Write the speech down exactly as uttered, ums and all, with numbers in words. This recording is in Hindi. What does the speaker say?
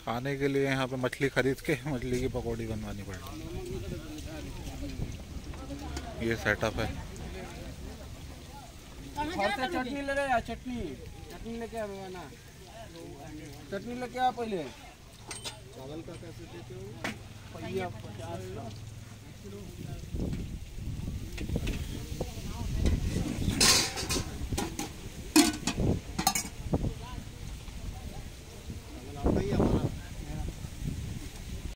खाने के लिए यहाँ पे मछली खरीद के मछली की पकौड़ी बनवानी पड़ेगी। ये सेटअप है। चटनी ले रहे चटनी चटनी लेके आ ना, चटनी लेके आ पहले। चावल का कैसे देते हो? पहिया पचास का।